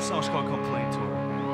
song's called Complaint Tour.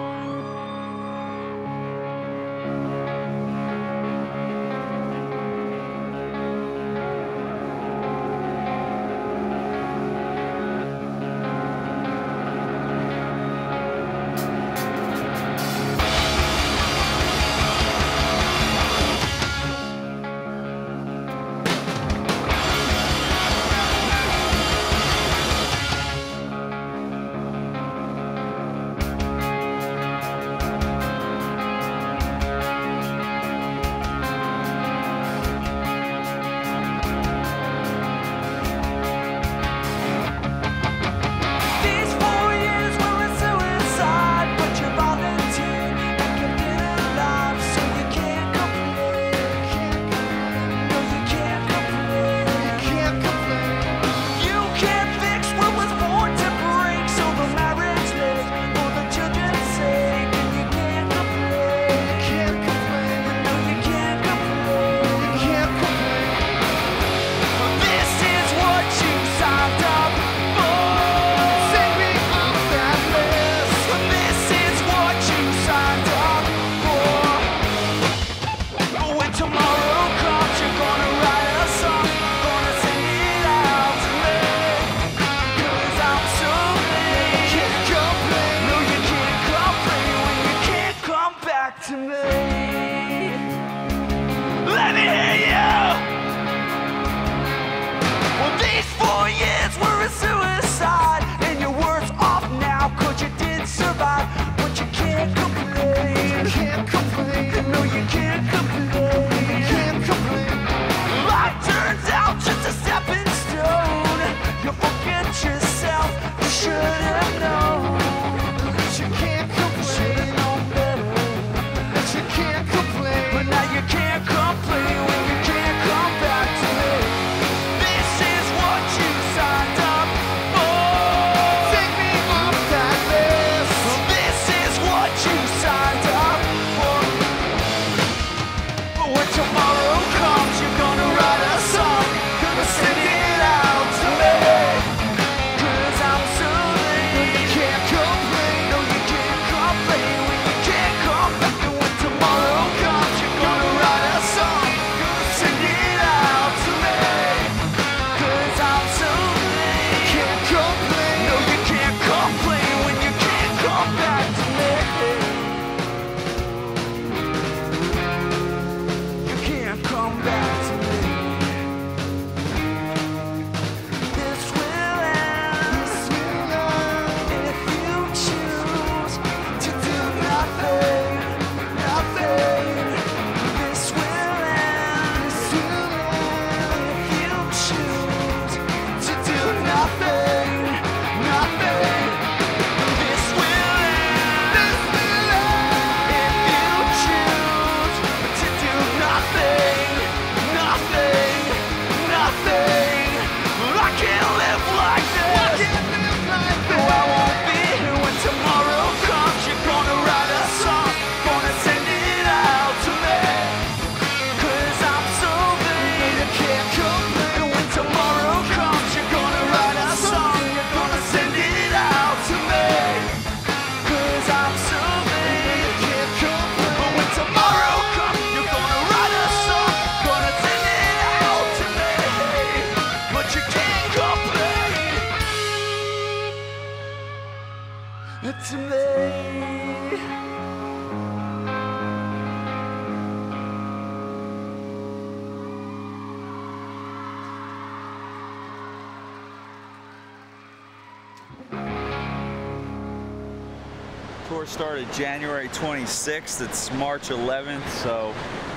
Tour started January 26th. It's March 11th, so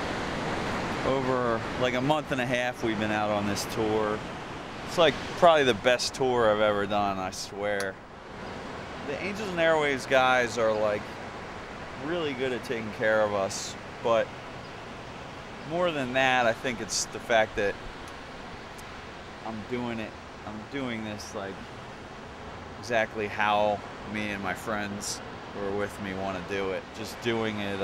over like a month and a half we've been out on this tour. It's like probably the best tour I've ever done, I swear. The Angels and Airwaves guys are like really good at taking care of us, but more than that, I think it's the fact that I'm doing this like exactly how me and my friends who are with me want to do it. Just doing it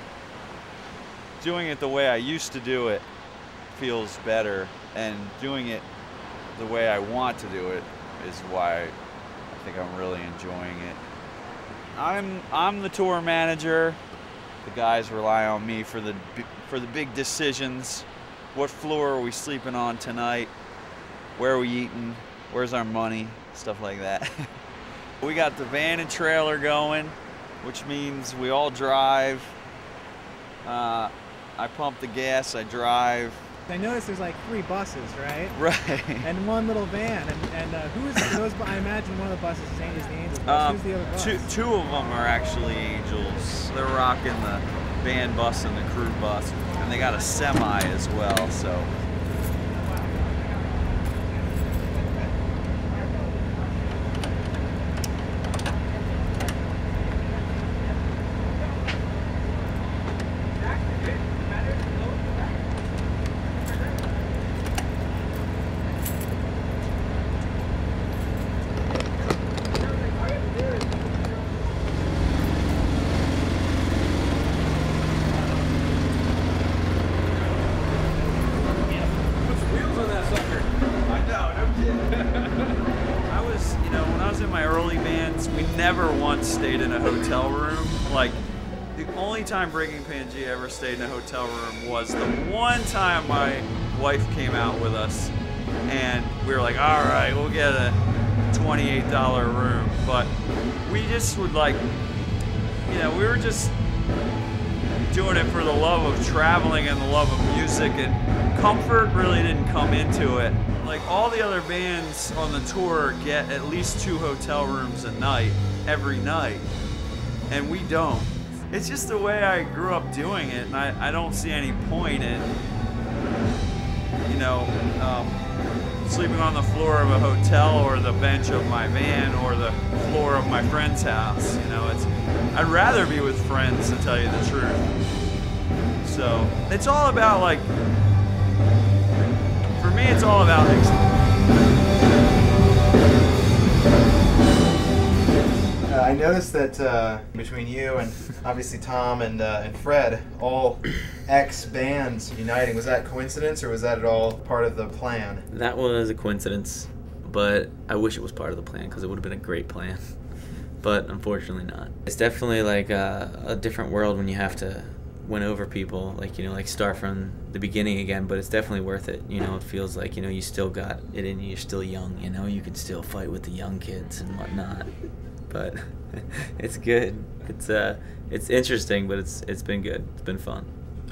the way I used to do it feels better, and doing it the way I want to do it is why I think I'm really enjoying it. I'm the tour manager. The guys rely on me for the big decisions. What floor are we sleeping on tonight? Where are we eating? Where's our money? Stuff like that. We got the van and trailer going, which means we all drive. I pump the gas, I drive. I noticed there's like 3 buses, right? Right. And 1 little van. And who's those? I imagine one of the buses is the Angels bus. Who's the other bus? Two of them are actually Angels. They're rocking the band bus and the crew bus, and they got a semi as well. So. Never once stayed in a hotel room. Like, the only time Breaking Pangaea ever stayed in a hotel room was the one time my wife came out with us, and we were like, all right, we'll get a $28 room. But we just would, like, you know, we were just doing it for the love of traveling and the love of music, and comfort really didn't come into it. Like, all the other bands on the tour get at least 2 hotel rooms a night, every night, and we don't. It's just the way I grew up doing it, and I don't see any point in, you know, sleeping on the floor of a hotel or the bench of my van or the floor of my friend's house. You know, I'd rather be with friends, to tell you the truth. So it's all about, like, for me, it's all about I noticed that between you and obviously Tom and Fred, all ex-bands uniting, was that coincidence or was that at all part of the plan? That was a coincidence, but I wish it was part of the plan because it would have been a great plan. But unfortunately not. It's definitely like a different world when you have to win over people, like, you know, like start from the beginning again, but it's definitely worth it. You know, it feels like, you know, you still got it in you, you're still young, you know, you can still fight with the young kids and whatnot. But it's good. It's interesting, but it's been good. It's been fun.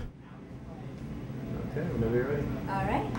Okay, whenever you're ready. All right.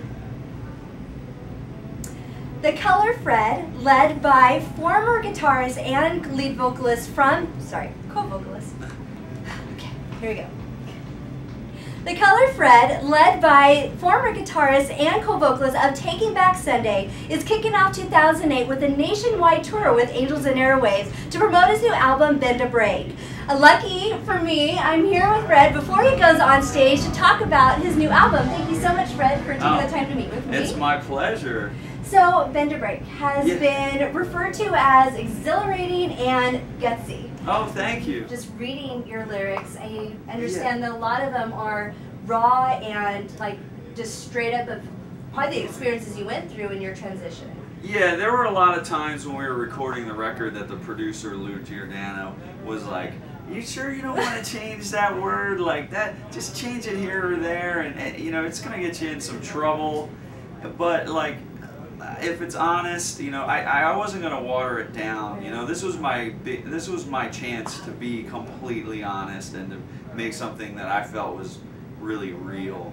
The Color Fred, led by former guitarist and lead vocalist co-vocalist. Okay, here we go. The Color Fred, led by former guitarist and co-vocalist of Taking Back Sunday, is kicking off 2008 with a nationwide tour with Angels and Airwaves to promote his new album, Bend a Break. Lucky for me, I'm here with Fred before he goes on stage to talk about his new album. Thank you so much, Fred, for taking the time to meet with me. It's my pleasure. So, Bend a Break has been referred to as exhilarating and gutsy. Oh, thank you. Just reading your lyrics, I understand that a lot of them are raw and like just straight up of probably the experiences you went through in your transition. Yeah, there were a lot of times when we were recording the record that the producer, Lou Giordano, was like, you sure you don't want to change that word like that? Just change it here or there, and you know, it's going to get you in some trouble. But like, if it's honest, you know, I wasn't gonna water it down. You know, this was my chance to be completely honest and to make something that I felt was really real.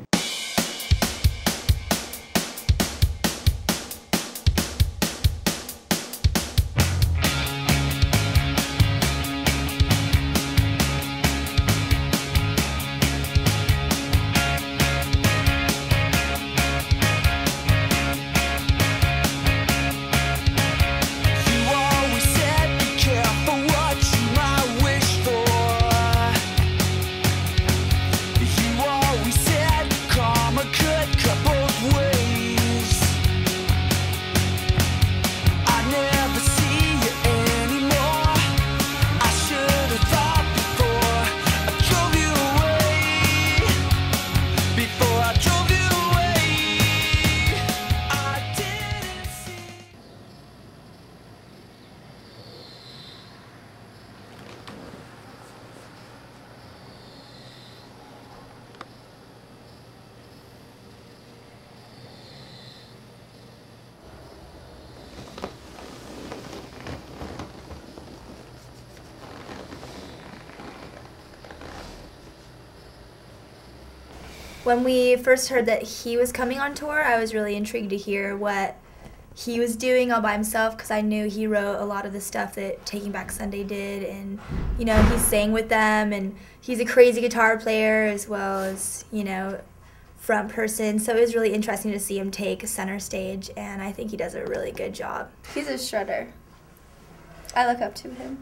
You always said When we first heard that he was coming on tour, I was really intrigued to hear what he was doing all by himself, because I knew he wrote a lot of the stuff that Taking Back Sunday did, and you know, he sang with them, and he's a crazy guitar player as well as, you know, front person. So it was really interesting to see him take center stage, and I think he does a really good job. He's a shredder. I look up to him.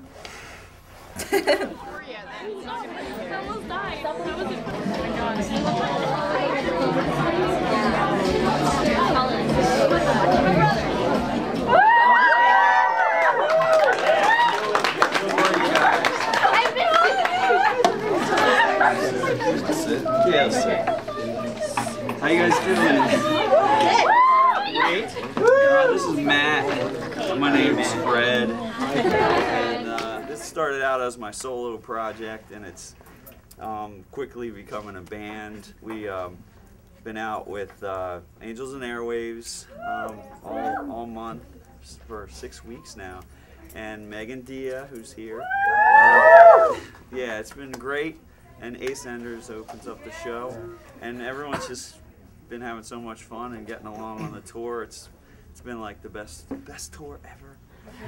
Yes. How you guys doing? Great. This is Matt. My name's Fred. And this started out as my solo project, and it's quickly becoming a band. We been out with Angels and Airwaves all month for 6 weeks now, and Meg Dia, who's here. Yeah, it's been great. And Ace Enders opens up the show, and everyone's just been having so much fun and getting along on the tour. It's been like the best tour ever.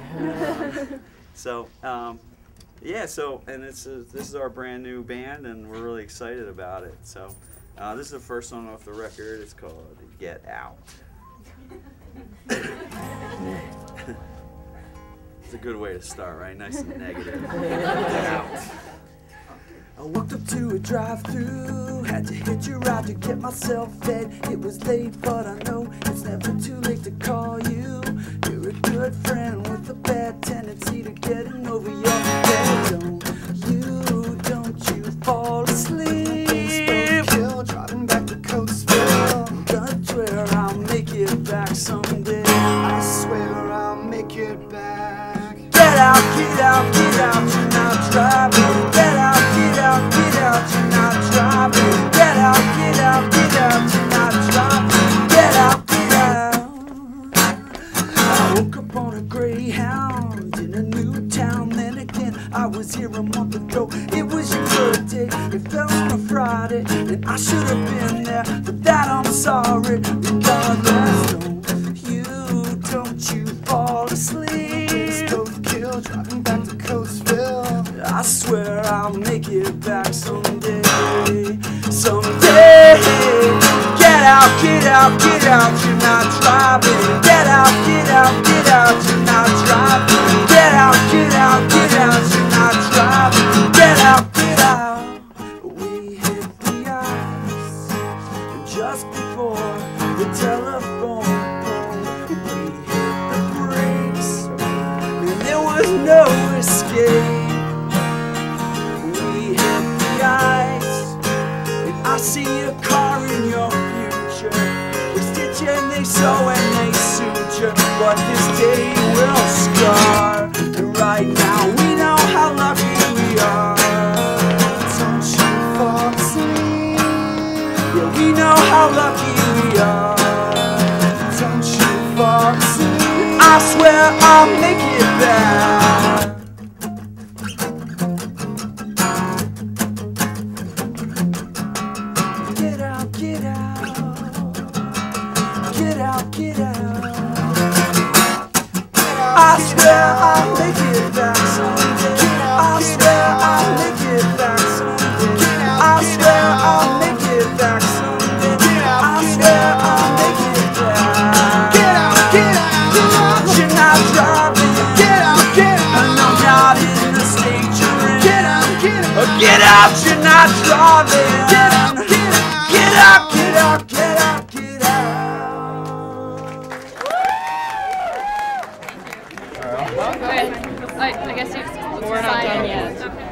Yeah. So and this is our brand new band, and we're really excited about it. So this is the first song off the record. It's called "Get Out." It's a good way to start, right? Nice and negative. Get out. I walked up to a drive-thru, had to hit your ride to get myself fed. It was late, but I know it's never too late to call you. You're a good friend with a bad tendency to getting over your head. Don't you fall asleep. Kill, driving back to Coatesville. I swear I'll make it back someday. I swear I'll make it back. Get out, get out, get out, you're not driving. Get out, get out, get out, you're not driving. Get out, get out, get out, you're not driving. Get out, get out. I woke up on a Greyhound in a new town. Then again, I was here a month ago. It was your birthday, it fell on a Friday, and I should have been there. For that I'm sorry. Regardless, don't you fall asleep. Kill, driving back to Coatesville. I swear I'll make it back someday. Someday. Get out, get out, get out, you're not driving. Get out, get out, get out, you're not driving. Get out, get out, get out, you're not driving. Get out, get out. We hit the ice just before the telephone. We hit the brakes, and there was no escape. I see a car in your future. They stitch and they sew and they suture, but this day will scar. And right now we know how lucky we are. Don't you fall asleep. Yeah, we know how lucky we are. Don't you fall asleep. I swear I'll make it back. Get out. I swear I'll make it back someday. I swear I'll make it back someday. I swear I'll make it back someday. I swear I'll make it back. Get out. You're not driving. Get out. And I'm not in the state you're in. Get out. Get out, you're not driving. Get out. I guess we're not done yet.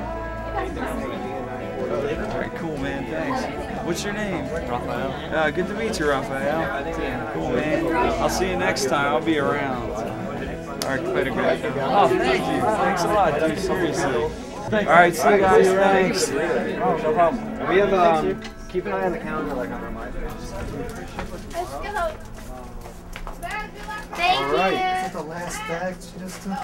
All right, cool, man. Thanks. What's your name? Raphael. Good to meet you, Raphael. Cool, man. I'll see you next time. I'll be around. All right, quite a great. Oh, thank you. Thanks a lot, dude. Seriously. All right, see you guys. Thanks. Oh, no problem. We have keep an eye on the calendar, like on our MySpace. Let's go. Thank All right. you. Is that the last bag she just took?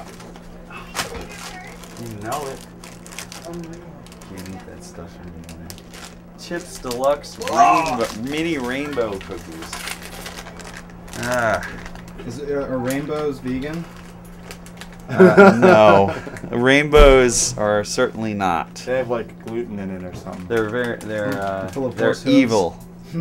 You know it. Can't eat that stuff anymore. Chips Deluxe rainbow, mini rainbow cookies. Are rainbows vegan? No, rainbows are certainly not. They have like gluten in it or something. They're Full of they're horse hooves. evil.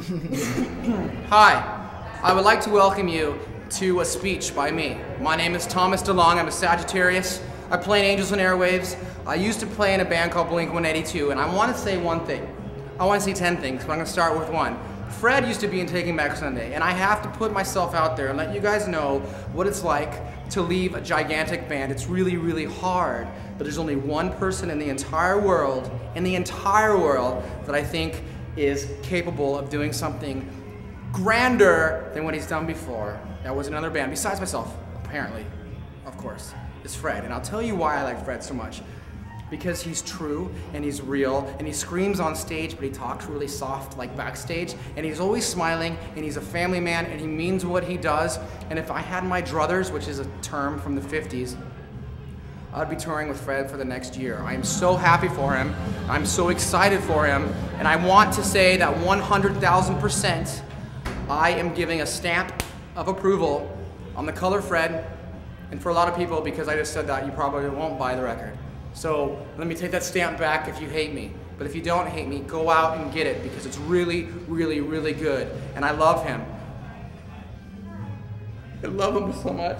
Hi, I would like to welcome you to a speech by me. My name is Thomas DeLonge. I'm a Sagittarius. I play in Angels and Airwaves. I used to play in a band called Blink-182, and I want to say one thing. I want to say 10 things, but I'm going to start with one. Fred used to be in Taking Back Sunday, and I have to put myself out there and let you guys know what it's like to leave a gigantic band. It's really, really hard, but there's only one person in the entire world, that I think is capable of doing something grander than what he's done before. That was another band, besides myself, apparently, of course, is Fred. And I'll tell you why I like Fred so much. Because he's true, and he's real, and he screams on stage, but he talks really soft, like backstage, and he's always smiling, and he's a family man, and he means what he does. And if I had my druthers, which is a term from the 50s, I'd be touring with Fred for the next year. I am so happy for him, I'm so excited for him, and I want to say that 100,000% I am giving a stamp of approval on the color Fred, and for a lot of people, because I just said that, you probably won't buy the record. So let me take that stamp back if you hate me. But if you don't hate me, go out and get it because it's really, really, really good. And I love him. I love him so much.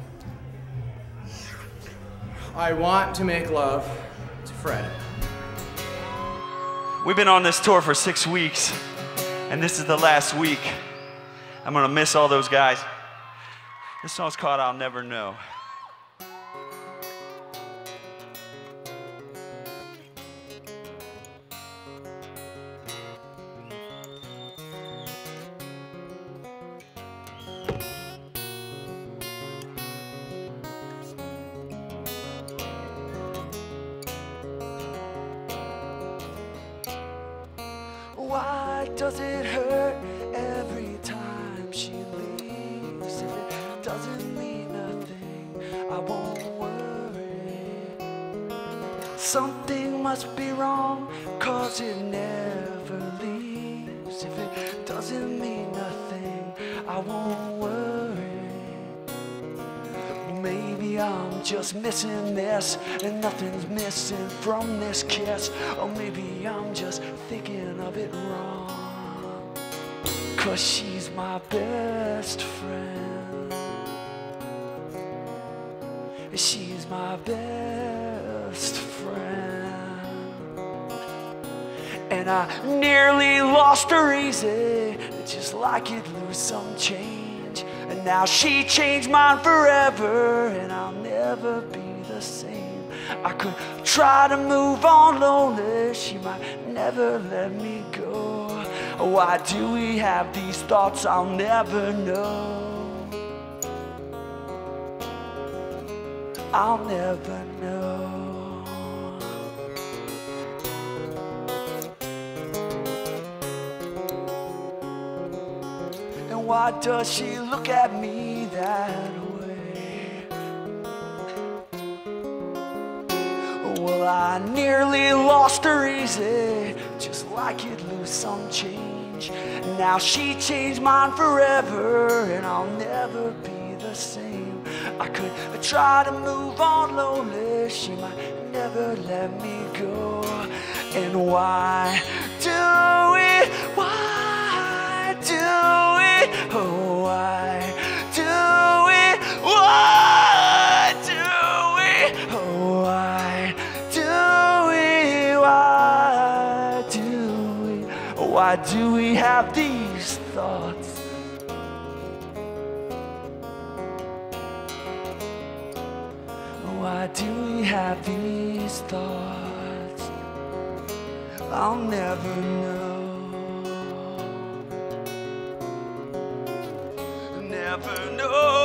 I want to make love to Fred. We've been on this tour for 6 weeks, and this is the last week. I'm gonna miss all those guys. This song's called I'll Never Know. Why does it hurt every time she leaves? If it doesn't mean nothing, I won't worry. Something must be wrong, 'cause it never leaves. If it doesn't mean nothing, I won't worry. Maybe I'm just missing this, and nothing's missing from this kiss. Or maybe I'm just thinking of it wrong. 'Cause she's my best friend. She's my best friend. And I nearly lost her easy, just like you'd lose some change. And now she changed mine forever, and I'll never be the same. I could try to move on lonely, she might never let me go. Why do we have these thoughts I'll never know? I'll never know. And why does she look at me that way? Well, I nearly lost her easy, just like you'd lose some change. Now she changed mine forever, and I'll never be the same. I could try to move on lonely, she might never let me go. And why do it? Why do it? Oh, why do it? Why do it? Oh, why do it? Why do it? Why do we have these thoughts? Why do we have these thoughts? I'll never know. Never know.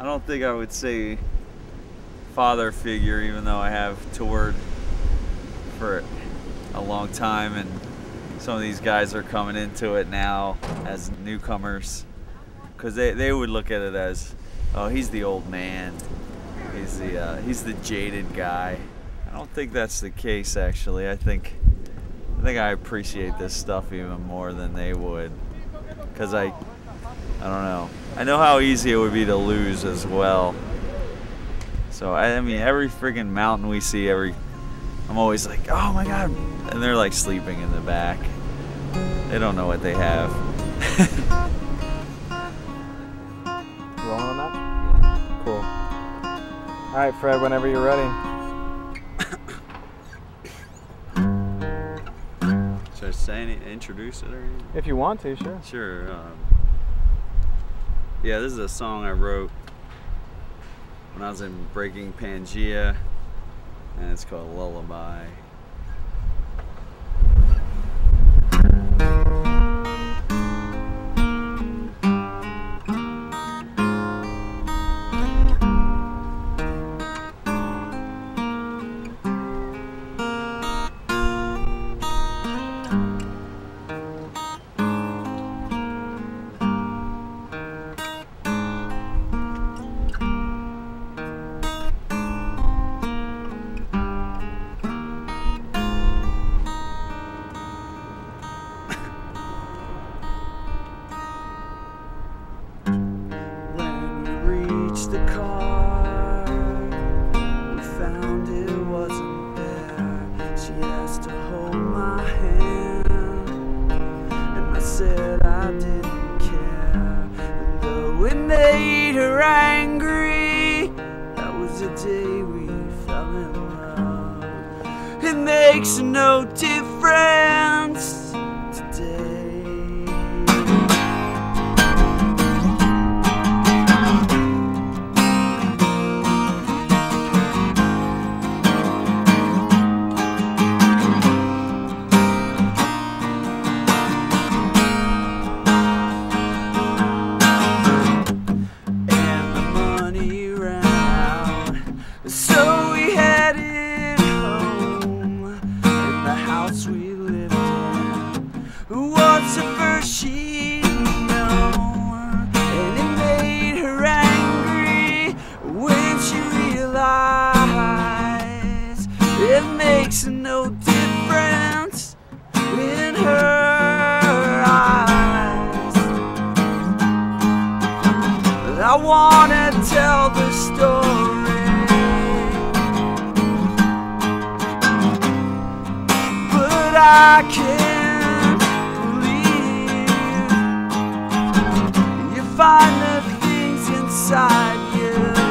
don't think I would say father figure, even though I have toured for a long time, and some of these guys are coming into it now as newcomers, because they would look at it as, oh, he's the old man, he's the jaded guy. I don't think that's the case, actually. I think I appreciate this stuff even more than they would, because I don't know. I know how easy it would be to lose as well. So I mean, every freaking mountain we see, I'm always like, oh my God, and they're like sleeping in the back. They don't know what they have. Rolling on that? Cool. All right, Fred, whenever you're ready. Should I say introduce it or anything? If you want to, sure. Sure. Yeah, this is a song I wrote when I was in Breaking Pangaea, and it's called Lullaby. The car, we found it wasn't there. She asked to hold my hand, and I said I didn't care. And though it made her angry, that was the day we fell in love. It makes no difference today. It makes no difference in her eyes. But I wanna tell the story, but I can't believe you find the things inside you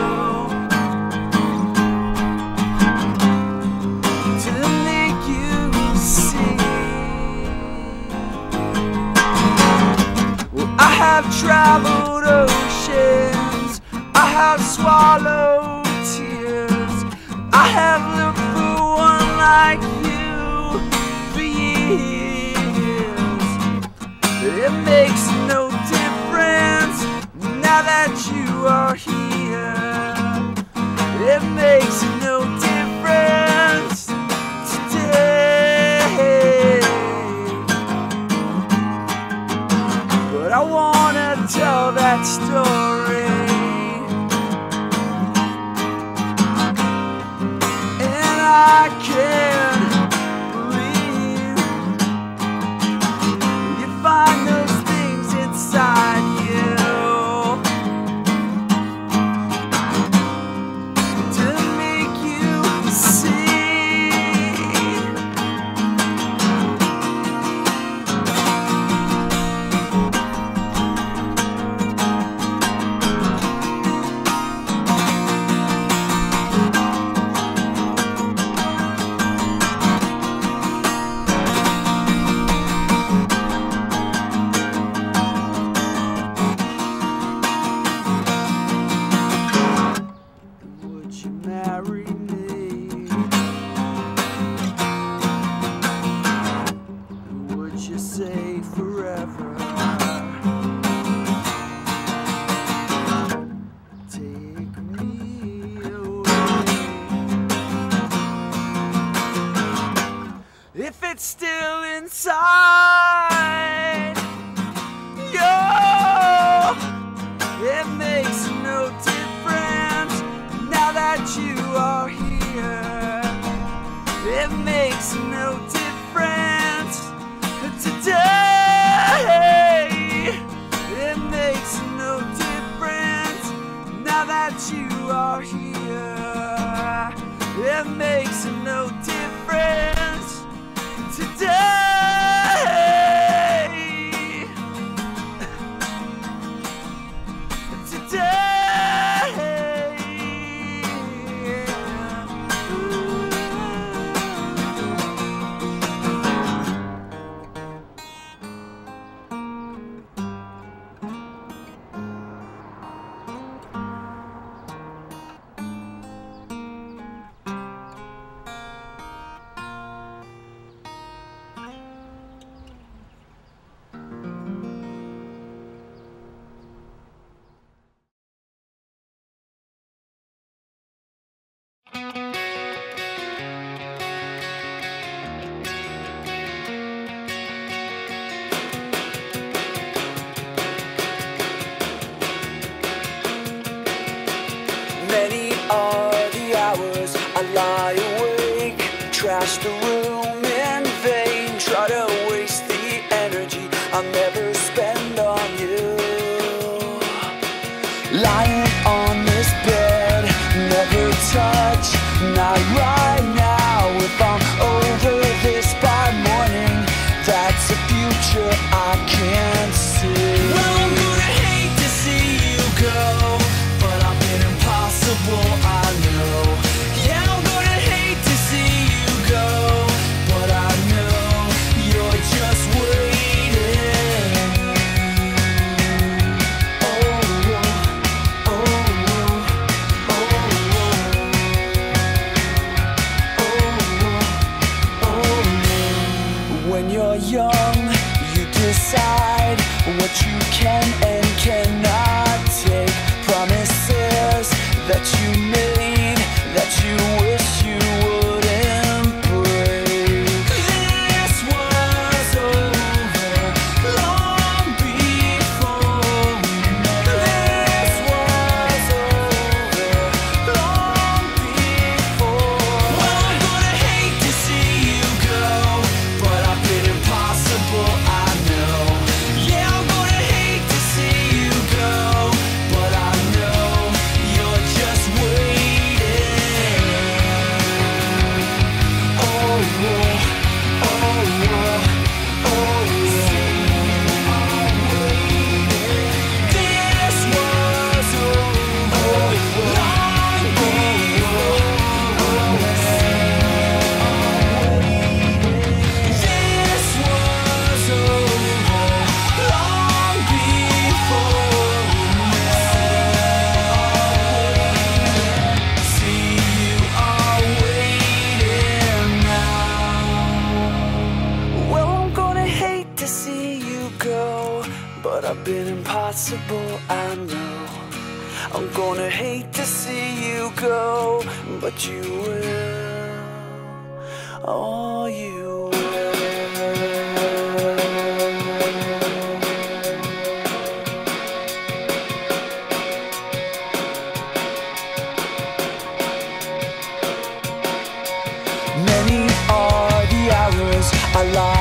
I have traveled oceans, I have swallowed tears, I have looked for one like you for years. It makes no difference now that you are here. It makes no difference today. But I wanna tell that story, and I can't believe you find those things inside you to make you see. Would you marry me? Would you say forever? Take inside. Yo, it makes no difference now that you are here. It makes no difference today. It makes no difference now that you are here. It makes no difference today. Many are the hours I lie awake, trash the room in vain, try to waste the energy I'll never spend on you. Lying on this bed, never touch, not right now. If I'm over this by morning, that's a future I can't see. Well, I'm gonna hate to see you go, but I've been impossible, I know. Yeah, I'm gonna hate to see you go, but I know you're just waiting. Oh, oh, oh, oh, oh, oh, oh. When you're young, you decide what you can and cannot take. Promises that you made, that you wish you wouldn't break. This was over long before we met. This was over long before. Well, I'm gonna hate to see you go, but I've been impossible, I know. Yeah, I'm gonna hate to see you go, but I know you're just waiting. Oh, oh, oh, oh, oh. This was over long before. This was over long before we met. See, you are waiting now. Well, I'm gonna hate to see you go, but I've been impossible, I know. I'm gonna hate to see you go, but you will. Oh, you will. Many are the hours I lie